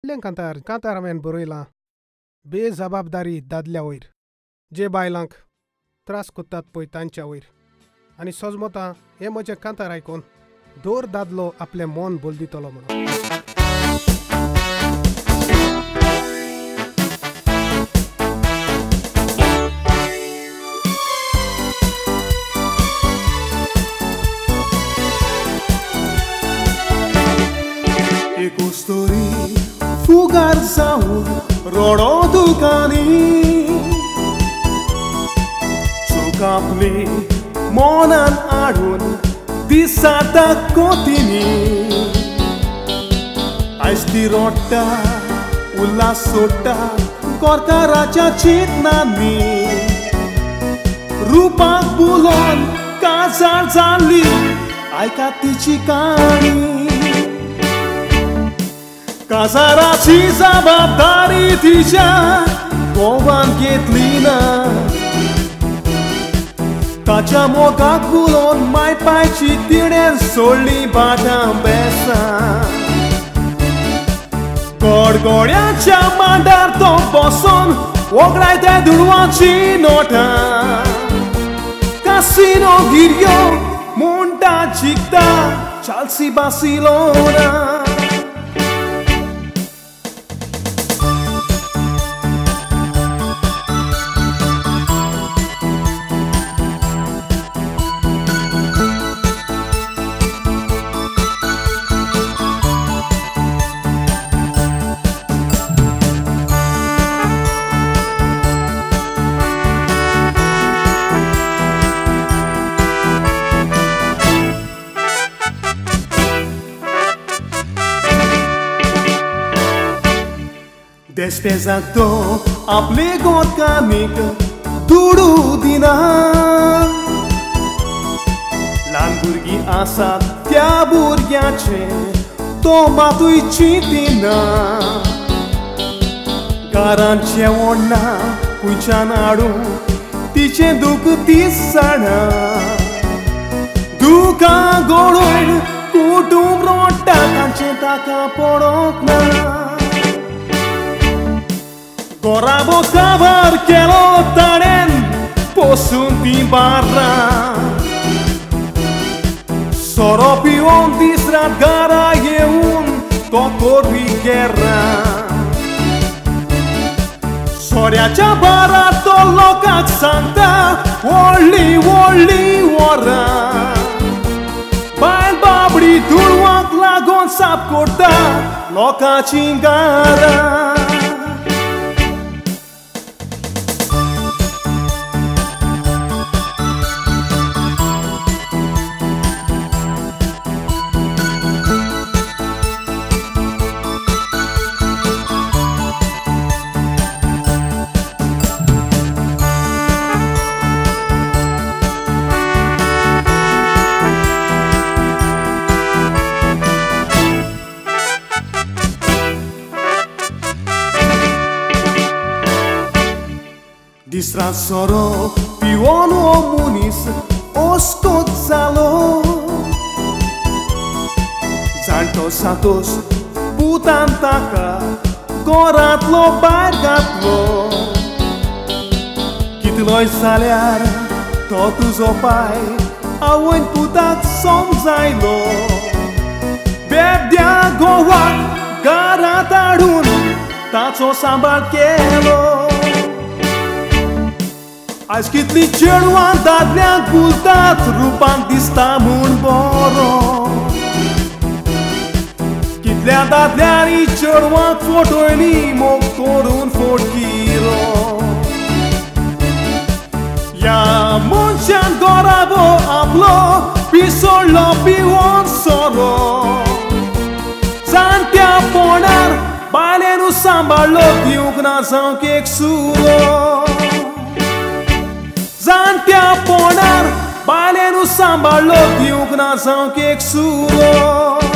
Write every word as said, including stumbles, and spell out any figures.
Len kantar kantarmen बरोयला बेजबाबदारी दादल्या वयर जे बायलांक त्रास कोत्तात पळय तांच्या वयर आनी सोजमोता हे म्हजे कांतार आयकून दर दादलो आपलें मन बोल दितलो म्हणून Eko story fugar zaun rodo dukani Chokapli monan adun disata kotini Aisti rotta ulla sota korkaracha chitnani Rupak bulon kazar zali aika tichi kani Kazaraची जबाबदारी तिच्या गोवान घेतली ना ताच्या मोगाक बुलोवन माय पायची तिणें सोडली बाटां बेसां गडगड्याच्या मांडार तो बसून वगडायता दुडवाची नोटां कासिनो गिरयो म्हणटा जिखता चाल्सी Barcelona Despezato aplico camica duru dina Lamburgi asat tia burgiace tomatui citina Garancia onna cuncianadu tice duc tisana Duca goroin kutum rota canceta capodokna Gorabo kabar kelo taren posun di barra Soropi on disrat gara yeun tokorri guerra Soria chabara to lokak santa Woli woli wara Bail babri durwak lagon sap korta Loka chingara Distrasoro piono munis oscozzalo Santos Santos putantaka coratlo bargatlo Kitloi saliar totus opai awen putak somzailo Bebdia goak garatadun taco sambal kelo Azi kitli cerwan dadlean kultat rupan distamun boro Kitlean dadlean i cerwan fotoini moktorun forkiro Ya munchan gorabo ablo pisolo piwon soro Zantia ponar balenu sambalo diugna zankek sulo Zantia ponar, baile no samba, louco e um coração que é que suou.